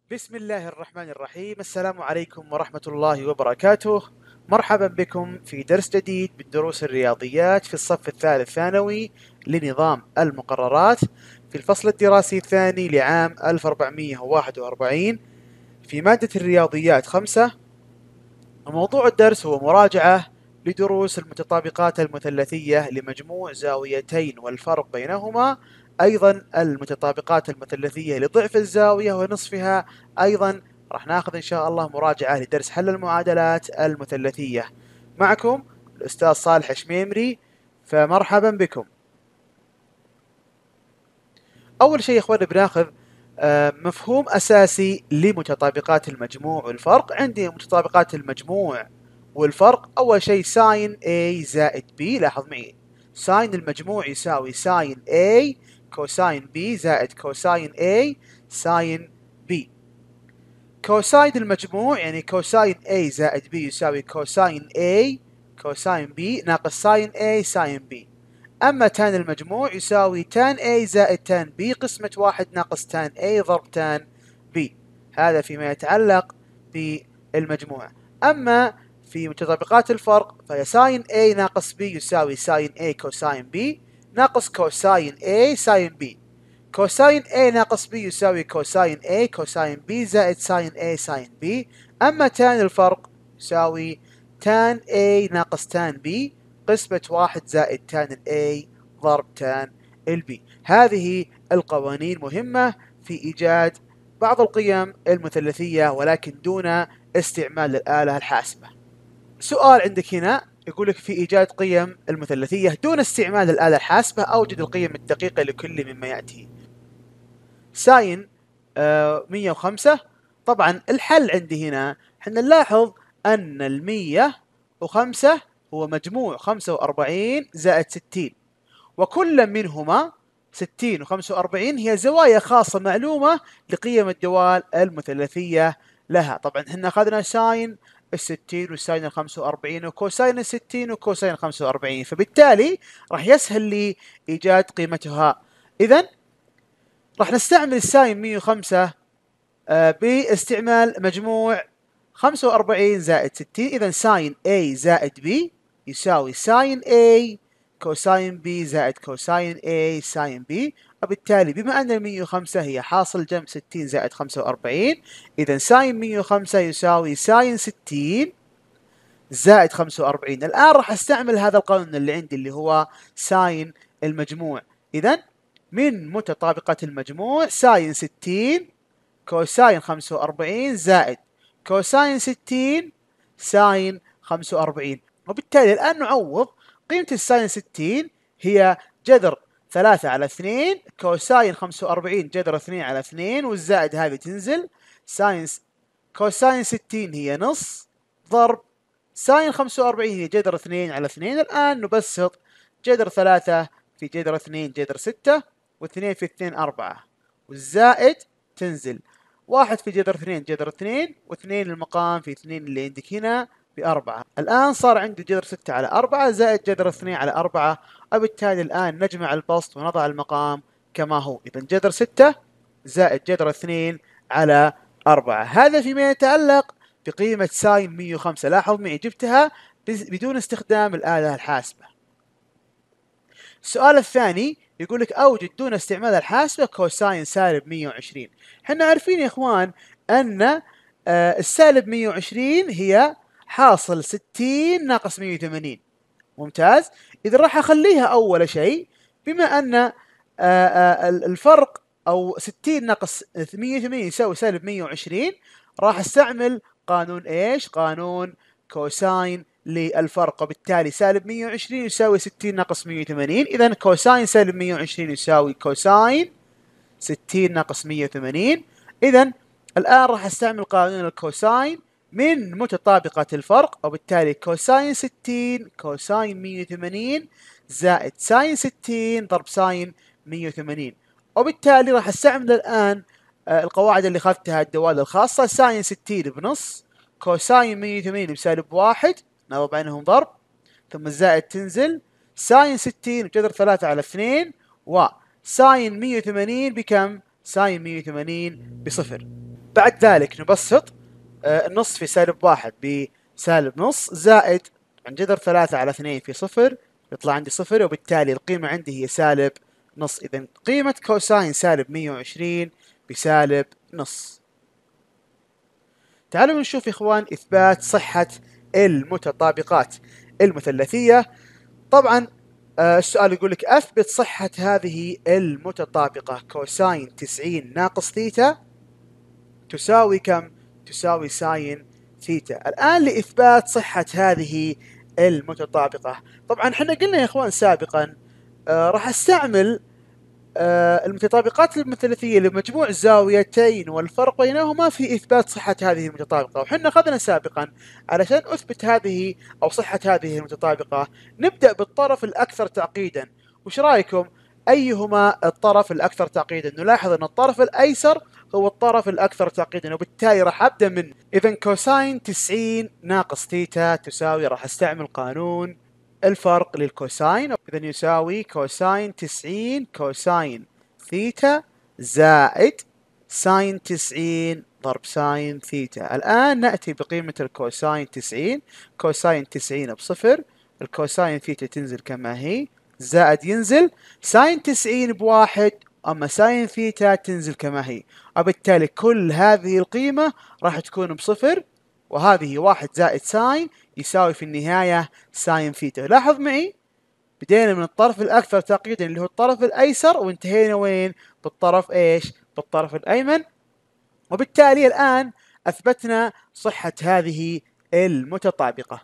بسم الله الرحمن الرحيم. السلام عليكم ورحمة الله وبركاته. مرحبا بكم في درس جديد من دروس الرياضيات في الصف الثالث ثانوي لنظام المقررات في الفصل الدراسي الثاني لعام 1441 في مادة الرياضيات 5. وموضوع الدرس هو مراجعة لدروس المتطابقات المثلثية لمجموع زاويتين والفرق بينهما، أيضا المتطابقات المثلثية لضعف الزاوية ونصفها. أيضا راح ناخذ إن شاء الله مراجعة لدرس حل المعادلات المثلثية. معكم الأستاذ صالح شميمري، فمرحبا بكم. أول شيء يا إخواني بناخذ مفهوم أساسي لمتطابقات المجموع والفرق. عندي متطابقات المجموع والفرق. أول شيء ساين A زائد B. لاحظ معي، ساين المجموع يساوي ساين A كوساين B زائد كوساين A ساين B. كوساين المجموع يعني كوساين A زائد B يساوي كوساين A كوساين B ناقص ساين A ساين B. أما تان المجموع يساوي تان A زائد تان B قسمة 1 ناقص تان A ضرب تان B. هذا فيما يتعلق بالمجموع. أما في متطابقات الفرق فهي ساين A ناقص B يساوي ساين A كوساين B ناقص كوساين A ساين B. كوساين A ناقص B يساوي كوساين A كوساين B زائد ساين A ساين B. أما تان الفرق يساوي تان A ناقص تان B قسمة 1 زائد تان A ضرب تان B. هذه القوانين مهمة في إيجاد بعض القيم المثلثية ولكن دون استعمال الآلة الحاسبة. سؤال عندك هنا يقول لك في إيجاد قيم المثلثية دون استعمال الآلة الحاسبة أوجد القيم الدقيقة لكل مما يأتي. ساين 105. طبعا الحل عندي هنا احنا نلاحظ أن 105 هو مجموع 45 زائد 60، وكل منهما 60 و45 هي زوايا خاصة معلومة لقيم الدوال المثلثية لها. طبعا احنا أخذنا ساين 60 وساين 45 وكوساين 60 وكوساين 45، فبالتالي راح يسهل لي إيجاد قيمتها. إذا راح نستعمل ساين 105 باستعمال مجموع 45 زائد 60. إذا ساين A زائد B يساوي ساين A كوساين B زائد كوساين A ساين B. وبالتالي بما أن 105 هي حاصل جمع 60 زائد 45، إذا ساين 105 يساوي ساين 60 زائد 45. الآن راح أستعمل هذا القانون اللي عندي اللي هو ساين المجموع. إذا من متطابقة المجموع ساين 60 كوساين 45 زائد كوساين 60 ساين 45. وبالتالي الآن نعوض. قيمة الساين 60 هي جذر 3 على 2 كوساين 45 جذر 2 على 2 والزائد هذه تنزل. كوساين 60 هي نص ضرب ساين 45 هي جذر 2 على 2. الآن نبسط جذر 3 في جذر 2 جذر 6 و2 في 2 4 والزائد تنزل 1 في جذر 2 جذر 2 و2 المقام في 2 اللي عندك هنا ب4. الآن صار عندي جذر 6 على 4 زائد جذر 2 على 4. وبالتالي الآن نجمع البسط ونضع المقام كما هو. إذا جذر 6 زائد جذر 2 على 4. هذا فيما يتعلق بقيمة ساين 105. لاحظ معي جبتها بدون استخدام الآلة الحاسبة. السؤال الثاني يقول لك أوجد دون استعمال الحاسبة كوساين سالب 120. احنا عارفين يا إخوان أن السالب 120 هي حاصل 60 ناقص 180. ممتاز. إذا راح أخليها أول شيء بما أن الفرق أو 60 ناقص 180 يساوي سالب 120، راح أستعمل قانون إيش؟ قانون كوساين للفرق. وبالتالي سالب 120 يساوي 60 ناقص 180. إذا كوساين سالب 120 يساوي كوساين 60 ناقص 180. إذا الآن راح أستعمل قانون الكوساين من متطابقة الفرق. وبالتالي كوساين 60 كوساين 180 زائد ساين 60 ضرب ساين 180. وبالتالي راح أستعمل الآن القواعد اللي أخذتها الدوال الخاصة. ساين 60 بنص كوساين 180 بسالب 1 نضرب بينهم ضرب ثم الزائد تنزل ساين 60 بجذر 3 على 2 وساين 180 بكم؟ ساين 180 بصفر. بعد ذلك نبسط النص في سالب واحد بسالب نص زائد عن جذر 3 على 2 في صفر، يطلع عندي صفر، وبالتالي القيمة عندي هي سالب نص. إذا قيمة كوساين سالب 120 بسالب نص. تعالوا نشوف يا إخوان إثبات صحة المتطابقات المثلثية. طبعا السؤال يقول لك أثبت صحة هذه المتطابقة. كوساين 90 ناقص ثيتا تساوي كم؟ تساوي ساين ثيتا. الآن لإثبات صحة هذه المتطابقة، طبعا احنا قلنا يا إخوان سابقا راح استعمل المتطابقات المثلثية لمجموع الزاويتين والفرق بينهما في إثبات صحة هذه المتطابقة. وحنا أخذنا سابقا علشان أثبت هذه أو صحة هذه المتطابقة نبدأ بالطرف الأكثر تعقيدا. وش رأيكم؟ أيهما الطرف الأكثر تعقيدا؟ نلاحظ أن الطرف الأيسر هو الطرف الأكثر تعقيدا، وبالتالي راح أبدأ من إذا كوساين 90 ناقص ثيتا تساوي، راح أستعمل قانون الفرق للكوساين، إذا يساوي كوساين 90 كوساين ثيتا زائد ساين 90 ضرب ساين ثيتا. الآن نأتي بقيمة الكوساين 90. كوساين 90 بصفر، الكوساين ثيتا تنزل كما هي، زائد ينزل ساين 90 بواحد، أما ساين ثيتا تنزل كما هي، وبالتالي كل هذه القيمة راح تكون بصفر، وهذه واحد زائد ساين يساوي في النهاية ساين ثيتا. لاحظ معي بدينا من الطرف الأكثر تعقيدا اللي هو الطرف الأيسر، وانتهينا وين؟ بالطرف إيش؟ بالطرف الأيمن. وبالتالي الآن أثبتنا صحة هذه المتطابقة.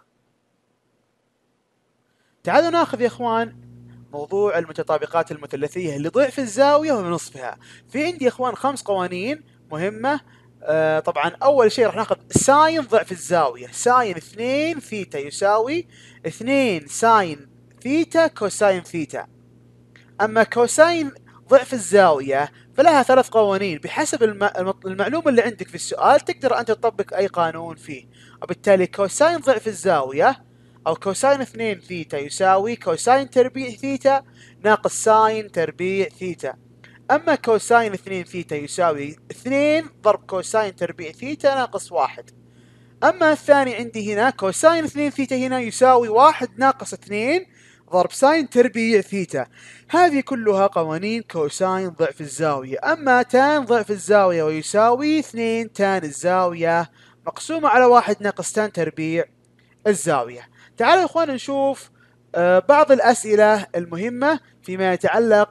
تعالوا ناخذ يا إخوان موضوع المتطابقات المثلثية اللي ضعف الزاوية ونصفها. في عندي يا إخوان 5 قوانين مهمة. طبعا أول شيء راح ناخذ ساين ضعف الزاوية. ساين 2 ثيتا يساوي 2 ساين ثيتا كوساين ثيتا. أما كوساين ضعف الزاوية فلها 3 قوانين بحسب المعلومة اللي عندك في السؤال، تقدر أنت تطبق أي قانون فيه. وبالتالي كوساين ضعف الزاوية أو كوساين 2 ثيتا يساوي كوساين تربيع ثيتا ناقص ساين تربيع ثيتا. أما كوساين 2 ثيتا يساوي 2 ضرب كوساين تربيع ثيتا ناقص 1. أما الثاني عندي هنا كوساين 2 ثيتا هنا يساوي 1 ناقص 2 ضرب ساين تربيع ثيتا. هذه كلها قوانين كوساين ضعف الزاوية. أما تان ضعف الزاوية ويساوي 2 تان الزاوية مقسومة على 1 ناقص تان تربيع الزاوية. تعالوا يا إخوان نشوف بعض الأسئلة المهمة فيما يتعلق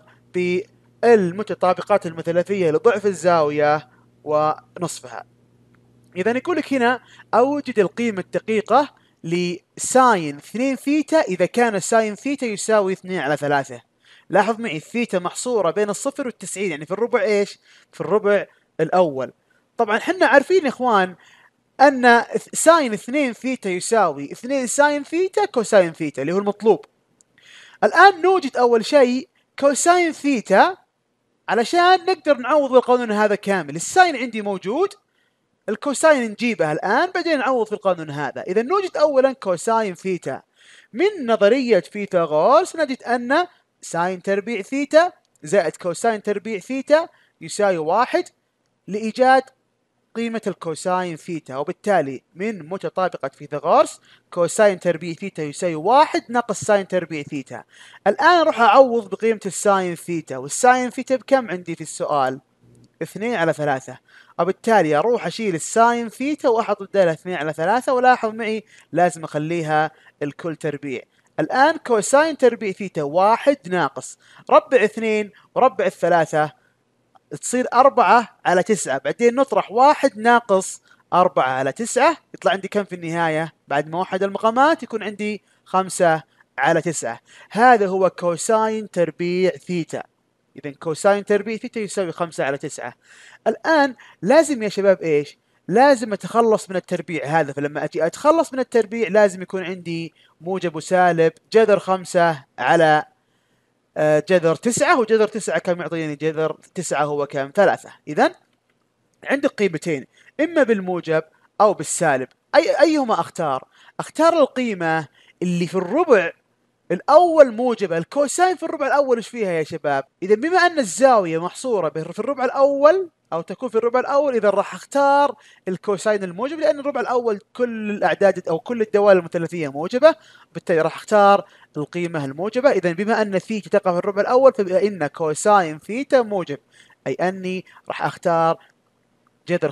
بالمتطابقات المثلثية لضعف الزاوية ونصفها. إذا يقول لك هنا أوجد القيمة الدقيقة لساين 2 ثيتا إذا كان ساين ثيتا يساوي 2 على 3. لاحظ معي الثيتا محصورة بين الصفر والتسعين، يعني في الربع إيش؟ في الربع الأول. طبعا حنا عارفين يا إخوان أن ساين 2 ثيتا يساوي 2 ساين ثيتا كوساين ثيتا اللي هو المطلوب. الآن نوجد أول شيء كوساين ثيتا علشان نقدر نعوض بالقانون هذا كامل. الساين عندي موجود، الكوساين نجيبها الآن بعدين نعوض في القانون هذا. إذا نوجد أولا كوساين ثيتا. من نظرية فيثاغورس نجد أن ساين تربيع ثيتا زائد كوساين تربيع ثيتا يساوي 1 لإيجاد قيمة الكوساين ثيتا. وبالتالي من متطابقة فيثاغورس كوساين تربيع ثيتا يساوي 1 ناقص ساين تربيع ثيتا. الآن أروح أعوض بقيمة الساين ثيتا، والساين ثيتا بكم عندي في السؤال؟ 2 على 3. وبالتالي أروح أشيل الساين ثيتا وأحط بدالها 2 على 3. ولاحظ معي لازم أخليها الكل تربيع. الآن كوساين تربيع ثيتا 1 ناقص ربع 2 وربع 3 تصير 4 على 9. بعدين نطرح 1 ناقص 4 على 9 يطلع عندي كم في النهاية؟ بعد ما وحد المقامات يكون عندي 5 على 9. هذا هو كوساين تربيع ثيتا. إذا كوساين تربيع ثيتا يساوي 5 على 9. الآن لازم يا شباب إيش؟ لازم أتخلص من التربيع هذا. فلما أجي أتخلص من التربيع لازم يكون عندي موجب وسالب جذر 5 على جذر 9. وجذر 9 كم يعطيني؟ جذر 9 هو كم؟ 3. إذا عندك قيمتين إما بالموجب أو بالسالب. أيهما أختار؟ أختار القيمة اللي في الربع الأول موجبة، الكوساين في الربع الأول إيش فيها يا شباب؟ إذا بما أن الزاوية محصورة في الربع الأول أو تكون في الربع الأول، إذا راح أختار الكوساين الموجب، لأن الربع الأول كل الأعداد أو كل الدوال المثلثية موجبة، بالتالي راح أختار القيمة الموجبة. إذا بما أن ثيتا تقع في الربع الأول، فإن كوساين ثيتا موجب، أي أني راح أختار جذر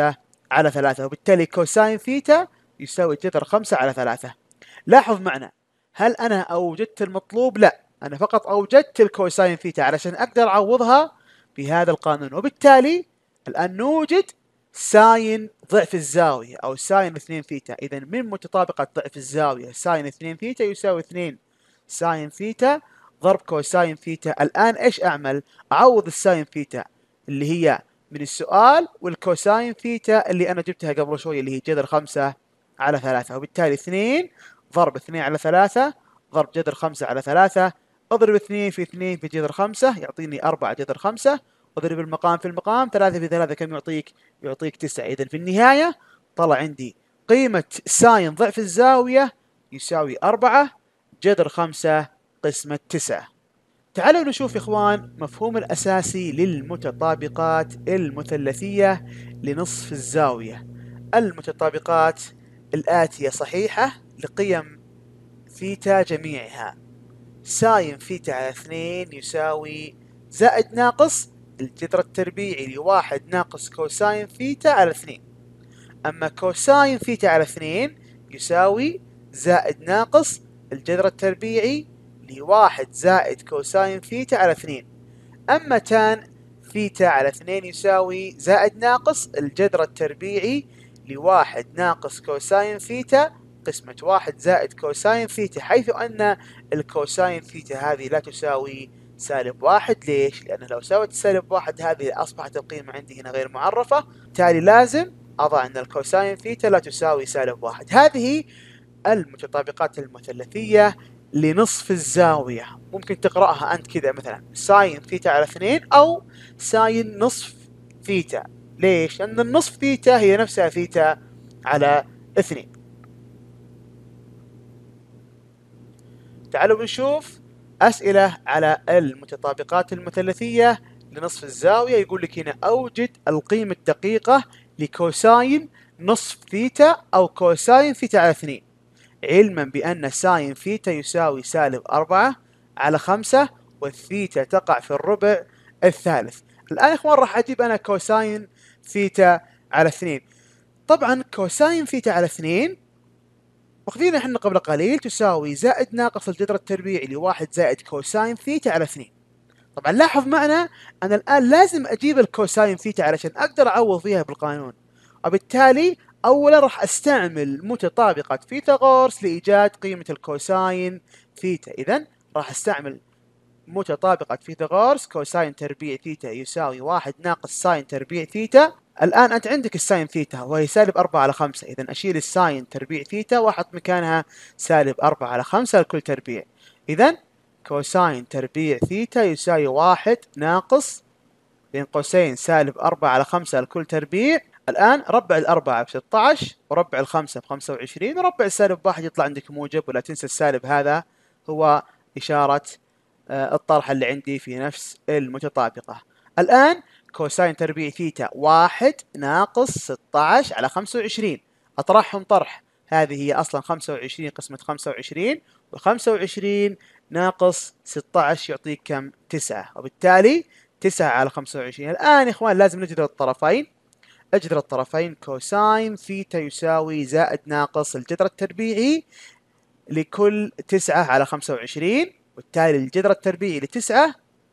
5/3، وبالتالي كوساين ثيتا يساوي جذر 5/3. لاحظ معنا، هل أنا أوجدت المطلوب؟ لا، أنا فقط أوجدت الكوساين ثيتا علشان أقدر أعوضها بهذا القانون، وبالتالي الآن نوجد ساين ضعف الزاوية أو ساين 2 ثيتا. إذا من متطابقة ضعف الزاوية ساين 2 ثيتا يساوي 2 ساين ثيتا ضرب كوساين ثيتا. الآن إيش أعمل؟ أعوض الساين ثيتا اللي هي من السؤال، والكوساين ثيتا اللي أنا جبتها قبل شوي اللي هي جذر 5/3، وبالتالي 2 ضرب 2/3 ضرب جذر 5/3، اضرب 2 في 2 في جذر 5 يعطيني 4 جذر 5، اضرب المقام في المقام، 3 في 3 كم يعطيك؟ يعطيك 9. إذا في النهاية طلع عندي قيمة ساين ضعف الزاوية يساوي 4 جذر 5 قسمة 9. تعالوا نشوف يا إخوان مفهوم الأساسي للمتطابقات المثلثية لنصف الزاوية. المتطابقات الآتية صحيحة لقيم ثيتا جميعها. ساين ثيتا على 2 يساوي زائد ناقص الجذر التربيعي لواحد ناقص كوساين ثيتا على 2. أما كوساين ثيتا على 2 يساوي زائد ناقص الجذر التربيعي لواحد زائد كوساين ثيتا على 2. أما تان ثيتا على 2 يساوي زائد ناقص الجذر التربيعي لواحد ناقص كوساين ثيتا قسمة واحد زائد كوساين ثيتا، حيث أن الكوساين ثيتا هذه لا تساوي -1. ليش؟ لأن لو ساوت -1 هذه أصبحت القيمة عندي هنا غير معرفة، بالتالي لازم أضع أن الكوساين ثيتا لا تساوي -1. هذه المتطابقات المثلثية لنصف الزاوية. ممكن تقرأها أنت كذا مثلا ساين ثيتا على 2 أو ساين نصف ثيتا. ليش؟ لأن النصف ثيتا هي نفسها ثيتا على 2. تعالوا نشوف أسئلة على المتطابقات المثلثية لنصف الزاوية. يقول لك هنا أوجد القيمة الدقيقة لكوساين نصف ثيتا أو كوساين ثيتا على 2، علما بأن ساين ثيتا يساوي -4/5 والثيتا تقع في الربع الثالث. الآن يا إخوان راح أجيب أنا كوساين ثيتا على 2. طبعا كوساين ثيتا على 2 واخذينها احنا قبل قليل تساوي زائد ناقص الجذر التربيعي لواحد زائد كوساين ثيتا على 2. طبعا لاحظ معنا أنا الآن لازم أجيب الكوساين ثيتا علشان أقدر أعوض فيها بالقانون، وبالتالي أولا راح أستعمل متطابقة فيثاغورس لإيجاد قيمة الكوساين ثيتا. إذا راح أستعمل متطابقة فيثاغورس، كوساين تربيع ثيتا يساوي 1 ناقص ساين تربيع ثيتا. الآن أنت عندك الساين ثيتا وهي -4/5، إذا أشيل الساين تربيع ثيتا وأحط مكانها -4/5 لكل تربيع. إذا كوساين تربيع ثيتا يساوي 1 ناقص بين قوسين -4/5 لكل تربيع. الآن ربع الأربعة ب16 وربع الخمسة ب25 وربع -1 يطلع عندك موجب، ولا تنسى السالب هذا هو إشارة الطرح اللي عندي في نفس المتطابقة. الآن كوساين تربيع ثيتا 1 ناقص 16 على 25، أطرحهم طرح، هذه هي أصلا 25 قسمة 25، و25 ناقص 16 يعطيك كم؟ 9، وبالتالي 9 على 25. الآن يا إخوان لازم نجذر الطرفين. أجذر الطرفين، كوساين ثيتا يساوي زائد ناقص الجذر التربيعي لكل 9 على 25، وبالتالي الجذر التربيعي ل9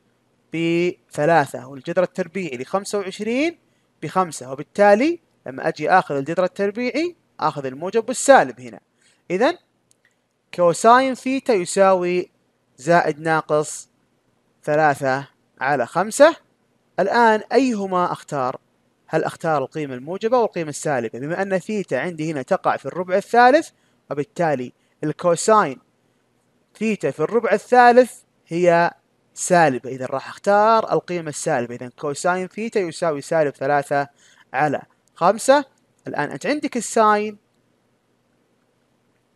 ب3 والجذر التربيعي ل25 ب5، وبالتالي لما أجي آخذ الجذر التربيعي آخذ الموجب والسالب هنا. إذا كوساين ثيتا يساوي زائد ناقص 3 على 5. الآن أيهما أختار؟ هل أختار القيمة الموجبة والقيمة السالبة؟ بما أن ثيتا عندي هنا تقع في الربع الثالث، وبالتالي الكوساين ثيتا في الربع الثالث هي سالبة، إذا راح أختار القيمة السالبة. إذا كوساين ثيتا يساوي -3 على 5. الآن أنت عندك الساين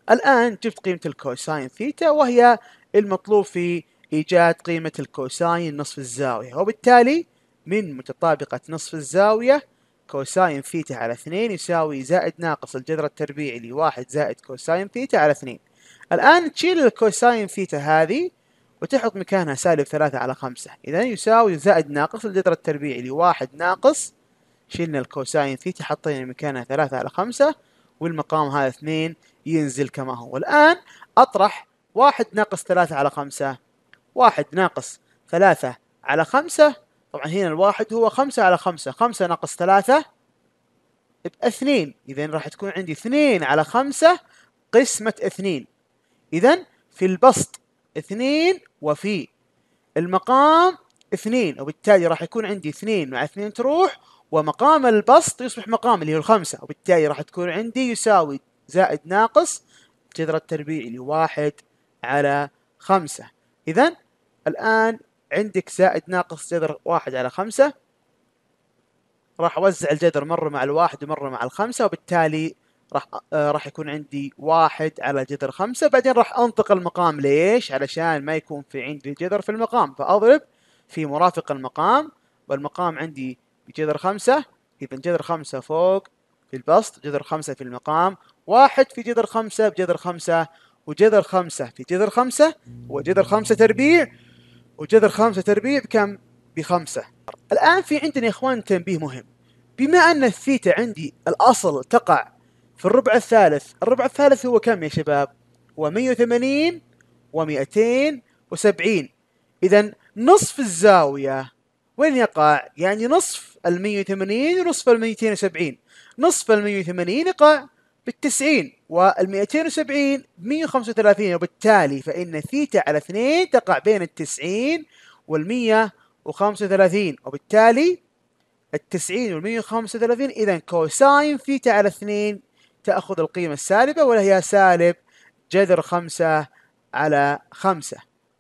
الآن جبت قيمة الكوساين ثيتا وهي المطلوب في إيجاد قيمة الكوساين نصف الزاوية، وبالتالي من متطابقة نصف الزاوية كوساين ثيتا على 2 يساوي زائد ناقص الجذر التربيعي لواحد زائد كوساين ثيتا على 2. الآن تشيل الكوساين ثيتا هذه وتحط مكانها سالب 3 على 5، إذا يساوي زائد ناقص الجذر التربيعي لواحد ناقص، شلنا الكوساين ثيتا حطينا مكانها 3 على 5 والمقام هذا 2 ينزل كما هو. الآن أطرح 1 ناقص 3 على 5، 1 ناقص 3 على 5، طبعا هنا الواحد هو 5 على 5، 5 ناقص 3 ب2، إذا راح تكون عندي 2 على 5 قسمة 2. إذا في البسط 2 وفي المقام 2، وبالتالي راح يكون عندي 2 مع 2 تروح، ومقام البسط يصبح مقام اللي هو الخمسة، وبالتالي راح تكون عندي يساوي زائد ناقص الجذر التربيعي لواحد على 5. إذا الآن عندك زائد ناقص جذر 1 على 5، راح أوزع الجذر مرة مع الواحد ومرة مع الخمسة، وبالتالي راح يكون عندي 1 على جذر 5. بعدين راح أنطق المقام، ليش؟ علشان ما يكون في عندي جذر في المقام، فأضرب في مرافق المقام، والمقام عندي بجذر 5، إذا جذر 5 فوق في البسط، جذر 5 في المقام، 1 في جذر 5 بجذر 5، وجذر 5 في جذر 5، وجذر 5 تربيع، وجذر 5 تربيع بكم؟ ب5. الآن في عندنا يا إخوان تنبيه مهم، بما أن الثيتا عندي الأصل تقع في الربع الثالث، الربع الثالث هو كم يا شباب؟ هو 180 و270. إذا نصف الزاوية وين يقع؟ يعني نصف 180 ونصف 270. نصف 180 يقع بال90، وال270 ب135، وبالتالي فإن ثيتا على 2 تقع بين ال90 وال135، وبالتالي ال90 وال135، إذا كوساين ثيتا على 2 تأخذ القيمة السالبة، وهي سالب جذر 5 على 5.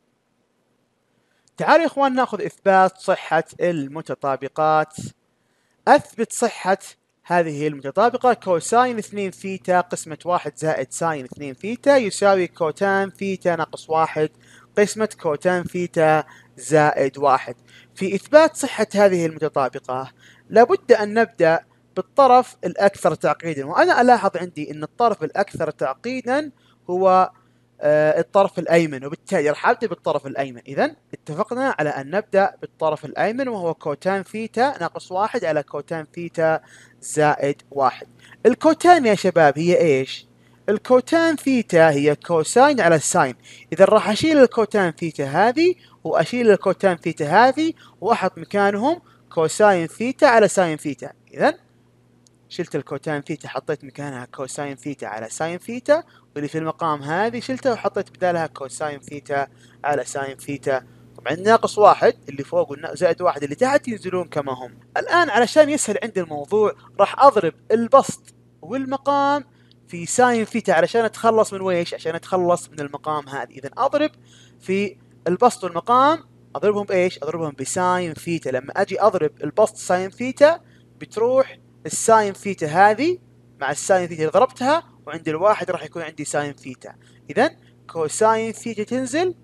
تعالوا يا إخوان نأخذ إثبات صحة المتطابقات. أثبت صحة هذه المتطابقة. كوساين 2 ثيتا قسمة 1 زائد ساين 2 ثيتا يساوي كوتان ثيتا ناقص 1 قسمة كوتان ثيتا زائد 1. في إثبات صحة هذه المتطابقة لابد أن نبدأ بالطرف الأكثر تعقيدا، وأنا ألاحظ عندي أن الطرف الأكثر تعقيدا هو الطرف الأيمن، وبالتالي راح أبدأ بالطرف الأيمن. إذا اتفقنا على أن نبدأ بالطرف الأيمن، وهو كوتان ثيتا ناقص 1 على كوتان ثيتا زائد 1. الكوتان يا شباب هي إيش؟ الكوتان ثيتا هي كوساين على الساين. إذا راح أشيل الكوتان ثيتا هذه وأشيل الكوتان ثيتا هذه وأحط مكانهم كوساين ثيتا على ساين ثيتا. إذا شلت الكوتان ثيتا حطيت مكانها كوساين ثيتا على ساين ثيتا، واللي في المقام هذه شلتها وحطيت بدالها كوساين ثيتا على ساين ثيتا. طبعا ناقص 1 اللي فوق وزائد 1 اللي تحت ينزلون كما هم. الآن علشان يسهل عندي الموضوع راح أضرب البسط والمقام في ساين ثيتا علشان أتخلص من ويش؟ عشان أتخلص من المقام هذه. إذا أضرب في البسط والمقام، أضربهم بإيش؟ أضربهم بساين ثيتا. لما أجي أضرب البسط ساين ثيتا بتروح الساين ثيتا هذه مع الساين ثيتا اللي ضربتها، وعند الواحد راح يكون عندي ساين ثيتا. إذا كوساين ثيتا تنزل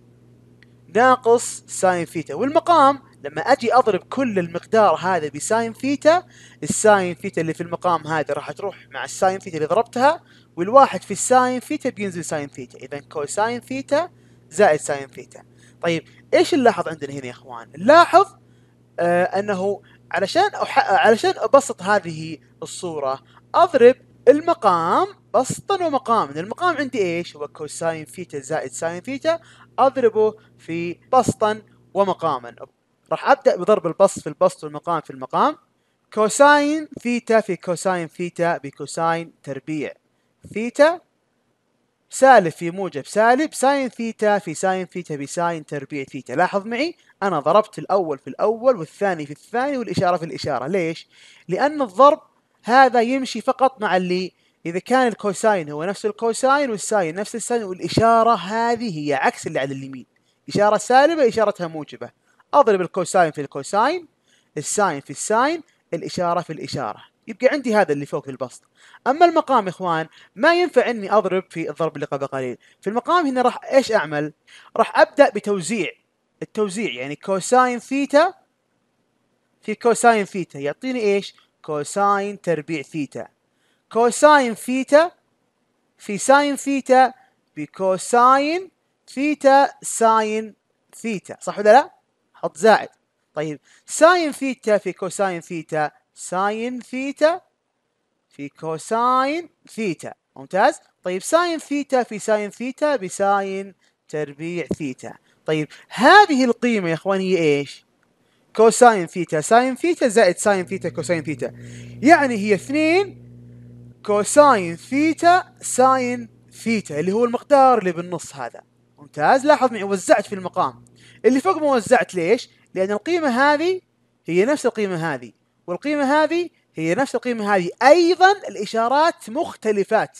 ناقص ساين ثيتا، والمقام لما أجي أضرب كل المقدار هذا بساين ثيتا، الساين ثيتا اللي في المقام هذا راح تروح مع الساين ثيتا اللي ضربتها، والواحد في الساين ثيتا بينزل ساين ثيتا. إذا كوساين ثيتا زائد ساين ثيتا. طيب إيش نلاحظ عندنا هنا يا إخوان؟ نلاحظ أنه علشان أبسط هذه الصورة أضرب المقام بسطا ومقاما. المقام عندي إيش؟ هو كوساين ثيتا زائد ساين ثيتا، أضربه في بسطا ومقاما. راح أبدأ بضرب البسط في البسط والمقام في المقام. كوساين ثيتا في كوساين ثيتا بكوساين تربيع ثيتا، سالب في موجب سالب، ساين ثيتا في ساين ثيتا بساين تربيع ثيتا. لاحظ معي أنا ضربت الأول في الأول والثاني في الثاني والإشارة في الإشارة. ليش؟ لأن الضرب هذا يمشي فقط مع اللي إذا كان الكوساين هو نفس الكوساين والساين نفس الساين، والإشارة هذه هي عكس اللي على اليمين، إشارة سالبة إشارتها موجبة. أضرب الكوساين في الكوساين، الساين في الساين، الإشارة في الإشارة. يبقى عندي هذا اللي فوق في البسط. اما المقام يا اخوان ما ينفع اني اضرب في الضرب اللي قبل قليل. في المقام هنا راح ايش اعمل؟ راح ابدا بتوزيع. التوزيع يعني كوساين ثيتا في كوساين ثيتا يعطيني ايش؟ كوساين تربيع ثيتا. كوساين ثيتا في ساين ثيتا بكوساين ثيتا ساين ثيتا، صح ولا لا؟ حط زائد. طيب ساين ثيتا في كوساين ثيتا ساين ثيتا في كوساين ثيتا، ممتاز. طيب ساين ثيتا في ساين ثيتا بساين تربيع ثيتا. طيب هذه القيمة يا اخوان هي ايش؟ كوساين ثيتا ساين ثيتا زائد ساين ثيتا كوساين ثيتا، يعني هي 2 كوساين ثيتا ساين ثيتا اللي هو المقدار اللي بالنص هذا. ممتاز. لاحظ معي وزعت في المقام اللي فوق ما وزعت. ليش؟ لأن القيمة هذه هي نفس القيمة هذه، والقيمة هذه هي نفس القيمة هذه، أيضا الإشارات مختلفات.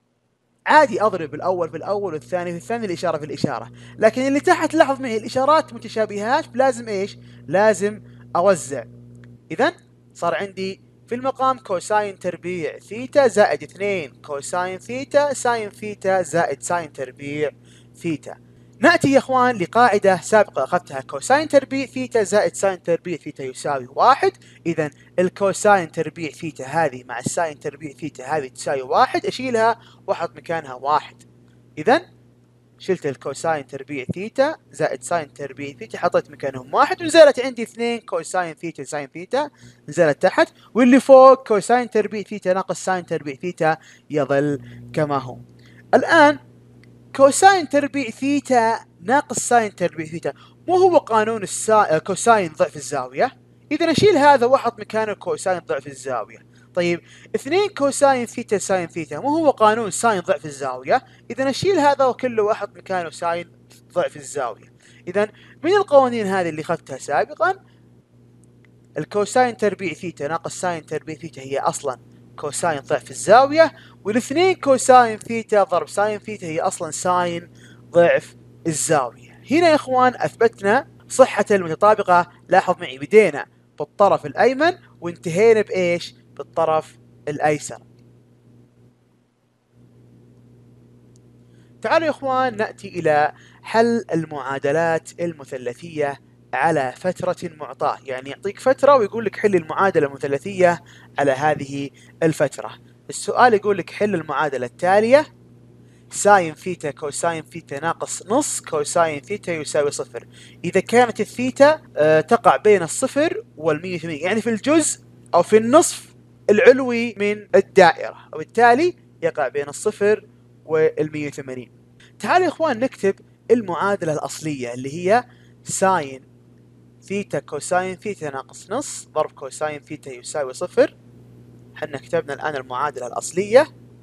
عادي أضرب الأول في الأول والثاني في الثاني، الإشارة في الإشارة. لكن اللي تحت لاحظ معي الإشارات متشابهات، لازم إيش؟ لازم أوزع. إذا صار عندي في المقام كوساين تربيع ثيتا زائد 2 كوساين ثيتا ساين ثيتا زائد ساين تربيع ثيتا. نأتي يا اخوان لقاعدة سابقة أخذتها، كوساين تربيع ثيتا زائد ساين تربيع ثيتا يساوي 1. إذا الكوساين تربيع ثيتا هذه مع الساين تربيع ثيتا هذه تساوي 1، أشيلها وأحط مكانها 1. إذا شلت الكوساين تربيع ثيتا زائد ساين تربيع ثيتا، حطيت مكانهم 1، ونزلت عندي 2 كوساين ثيتا ساين ثيتا نزلت تحت، واللي فوق كوساين تربيع ثيتا ناقص ساين تربيع ثيتا يظل كما هو. الآن كوساين تربيع ثيتا ناقص ساين تربيع ثيتا مو هو قانون كوساين ضعف الزاوية؟ إذا أشيل هذا وأحط مكانه كوساين ضعف الزاوية. طيب 2 كوساين ثيتا ساين ثيتا مو هو قانون ساين ضعف الزاوية؟ إذا أشيل هذا وكله وأحط مكانه ساين ضعف الزاوية. إذا من القوانين هذه اللي أخذتها سابقا، الكوساين تربيع ثيتا ناقص ساين تربيع ثيتا هي أصلا كوساين ضعف الزاوية، والاثنين كوساين ثيتا ضرب ساين ثيتا هي أصلا ساين ضعف الزاوية. هنا يا إخوان أثبتنا صحة المتطابقة. لاحظ معي بدينا بالطرف الأيمن وانتهينا بإيش؟ بالطرف الأيسر. تعالوا يا إخوان نأتي إلى حل المعادلات المثلثية على فترة معطاة، يعني يعطيك فترة ويقول لك حل المعادلة المثلثية على هذه الفترة. السؤال يقول لك حل المعادلة التالية: ساين ثيتا كوساين ثيتا ناقص نص كوساين ثيتا يساوي 0 إذا كانت الثيتا تقع بين الصفر وال180، يعني في الجزء أو في النصف العلوي من الدائرة، وبالتالي يقع بين الصفر وال180. تعالوا يا إخوان نكتب المعادلة الأصلية اللي هي ساين ثيتا كوساين ثيتا ناقص نص ضرب كوساين ثيتا يساوي 0. حنا كتبنا الآن المعادلة الأصلية.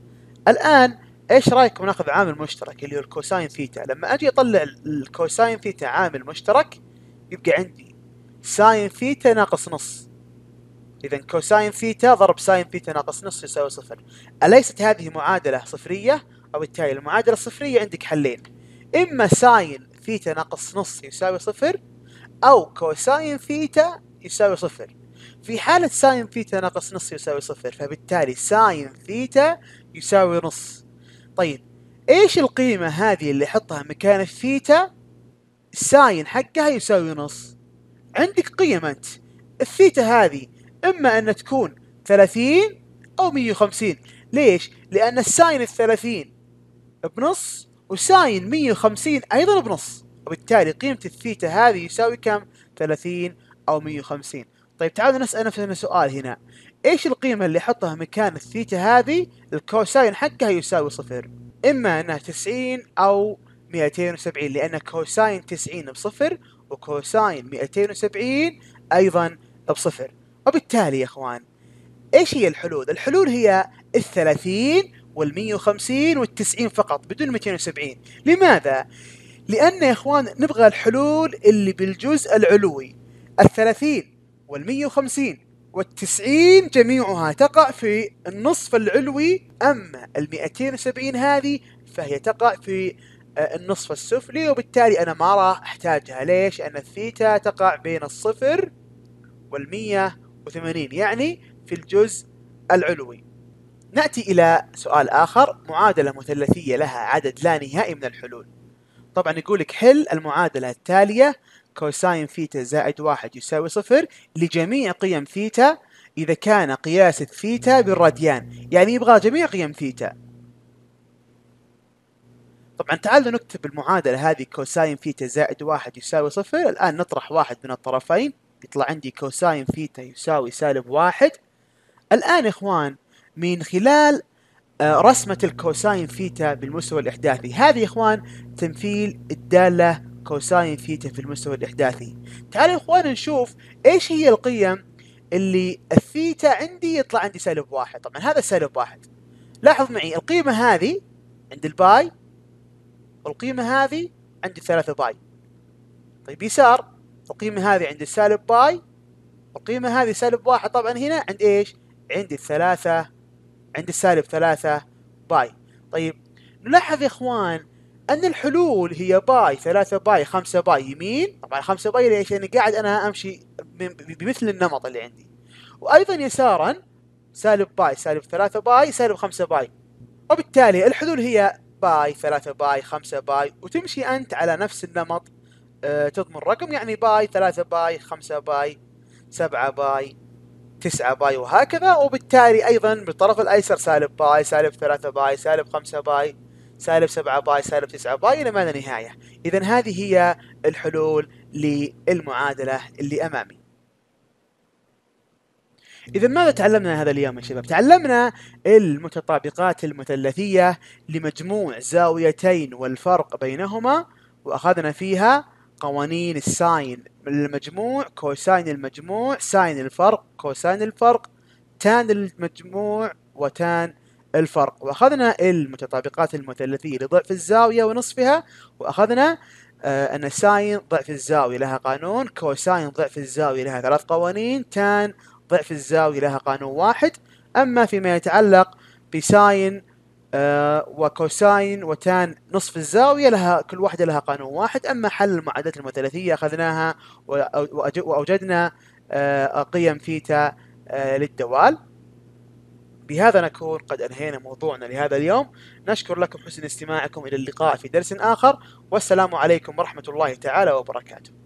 الآن ايش رايكم ناخذ عامل مشترك اللي هو الكوساين ثيتا؟ لما اجي اطلع الكوساين ثيتا عامل مشترك يبقى عندي ساين ثيتا ناقص نص. اذا كوساين ثيتا ضرب ساين ثيتا ناقص نص يساوي 0. اليست هذه معادلة صفرية؟ وبالتالي المعادلة الصفرية عندك حلين: اما ساين ثيتا ناقص نص يساوي 0 او كوساين ثيتا يساوي 0. في حالة ساين ثيتا ناقص نص يساوي 0 فبالتالي ساين ثيتا يساوي نص. طيب ايش القيمة هذه اللي احطها مكان الثيتا الساين حقها يساوي نص؟ عندك قيم انت. الثيتا هذه اما ان تكون 30 او 150. ليش؟ لان الساين 30 بنص وساين 150 ايضا بنص، وبالتالي قيمة الثيتا هذه يساوي كم؟ 30 او 150. طيب تعالوا نسأل نفسنا سؤال هنا: ايش القيمة اللي احطها مكان الثيتا هذه الكوساين حقها يساوي 0؟ اما انها 90 او 270، لان كوساين 90 بصفر وكوساين 270 ايضا بصفر. وبالتالي يا اخوان ايش هي الحلول؟ الحلول هي 30 وال150 وال90 فقط بدون 270. لماذا؟ لان يا اخوان نبغى الحلول اللي بالجزء العلوي. 30 وال150 وال90 جميعها تقع في النصف العلوي، اما ال270 هذه فهي تقع في النصف السفلي، وبالتالي انا ما راح احتاجها. ليش؟ لان الثيتا تقع بين الصفر وال180، يعني في الجزء العلوي. نأتي إلى سؤال آخر، معادلة مثلثية لها عدد لا نهائي من الحلول. طبعا يقول لك حل المعادلة التالية: كوساين ثيتا زائد 1 يساوي 0 لجميع قيم ثيتا إذا كان قياس الثيتا بالراديان. يعني يبغى جميع قيم ثيتا. طبعا تعالوا نكتب المعادلة هذه: كوساين ثيتا زائد 1 يساوي 0. الآن نطرح واحد من الطرفين، يطلع عندي كوساين ثيتا يساوي -1. الآن يا إخوان من خلال رسمة الكوساين ثيتا بالمستوى الإحداثي، هذه يا إخوان تمثيل الدالة كوساين ثيتا في المستوى الإحداثي. تعالوا يا إخوان نشوف إيش هي القيم اللي الثيتا عندي يطلع عندي -1. طبعا هذا -1. لاحظ معي القيمة هذه عند الباي، والقيمة هذه عند 3 باي. طيب يسار القيمة هذه عند -باي، والقيمة هذه -1. طبعا هنا عند إيش؟ عند الثلاثة، عند -3 باي. طيب نلاحظ يا إخوان أن الحلول هي باي، 3 باي، 5 باي يمين. طبعا 5 باي ليش؟ لأني قاعد أنا أمشي بمثل النمط اللي عندي. وأيضا يسارا باي، -3 باي، -5 باي. وبالتالي الحلول هي باي، 3 باي، 5 باي، وتمشي أنت على نفس النمط. تضمن رقم، يعني باي، 3 باي، 5 باي، 7 باي، 9 باي، وهكذا. وبالتالي أيضا بالطرف الأيسر باي، -3 باي، -5 باي، -7 باي، -9 باي، إلى ما لا نهاية. إذا هذه هي الحلول للمعادلة اللي أمامي. إذا ماذا تعلمنا هذا اليوم يا شباب؟ تعلمنا المتطابقات المثلثية لمجموع زاويتين والفرق بينهما، وأخذنا فيها قوانين الساين المجموع، كوساين المجموع، ساين الفرق، كوساين الفرق، تان المجموع، وتان الفرق. وأخذنا المتطابقات المثلثية لضعف الزاوية ونصفها، وأخذنا أن ساين ضعف الزاوية لها قانون، كوساين ضعف الزاوية لها 3 قوانين، تان ضعف الزاوية لها قانون واحد. أما فيما يتعلق بساين وكوساين وتان نصف الزاوية، لها كل واحدة لها قانون واحد. أما حل المعادلات المثلثية أخذناها وأوجدنا قيم ثيتا للدوال. بهذا نكون قد أنهينا موضوعنا لهذا اليوم. نشكر لكم حسن استماعكم، إلى اللقاء في درس آخر، والسلام عليكم ورحمة الله تعالى وبركاته.